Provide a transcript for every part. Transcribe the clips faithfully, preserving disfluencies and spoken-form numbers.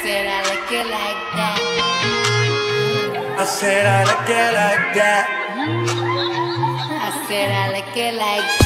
said I like it like that. I said I like it like that. I said I like it like that.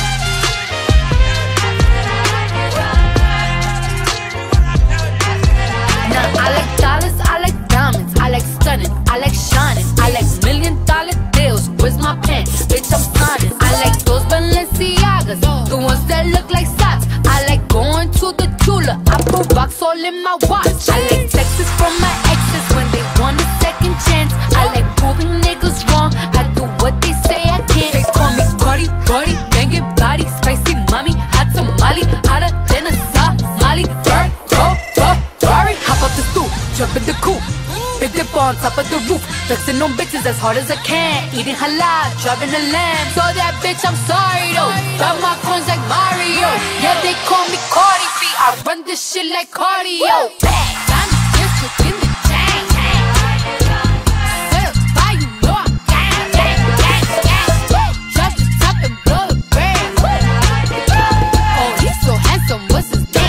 Now I like dollars, I like diamonds, I like stunning, I like shining, I like million dollar deals. Where's my pen? Bitch, I'm signing. I like those Balenciagas, the ones that look like socks. I like going to the Tula, I put rocks all in my watch. I like texts from my exes when they want a second chance. I like proving niggas wrong, I do what they say I can't. They call me Cardi, Cardi, banging body, spicy mommy, hot tamale, hotter than a Somali. Bird, go, go, Ferrari, hop up the stoop, jump in the coupe, big dip on top of the roof, flexing on bitches as hard as I can, eating halal, driving a lamb. So that bitch, I'm sorry though, got my coins like Mario. Yeah, they call me Cardi B, I run this shit like cardio. I'm the district in the chain. Certified, you know I'm gang, gang, gang, gang. Drop the top and blow the brand. Oh, he's so handsome, what's his name?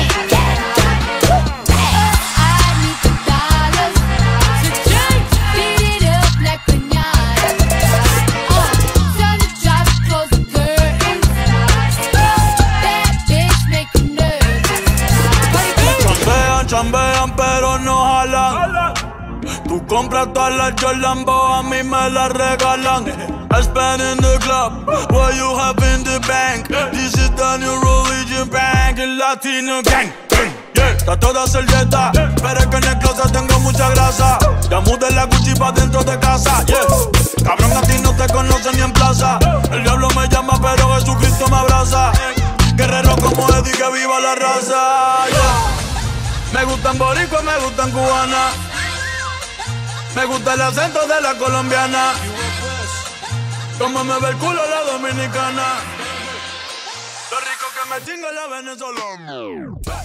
Chambean pero no jalan. Tú compras todas las Jolambo, a mí me las regalan. I spend in the club, what you have in the bank. This is the new religion bank, el Latino gang. Yeah, está toda servieta, pero es que en el closet tengo mucha grasa. Ya mudé la Gucci pa' dentro de casa. Yeah, cabrón, a ti no te conocen ni en plaza. El diablo me llama pero Jesucristo me abraza. Guerrero como Eddie, que viva la raza. Yeah. Me gustan boricua, me gustan cubana. Me gusta el acento de la colombiana. Como me ve el culo la dominicana. Lo rico que me chinga la venezolana.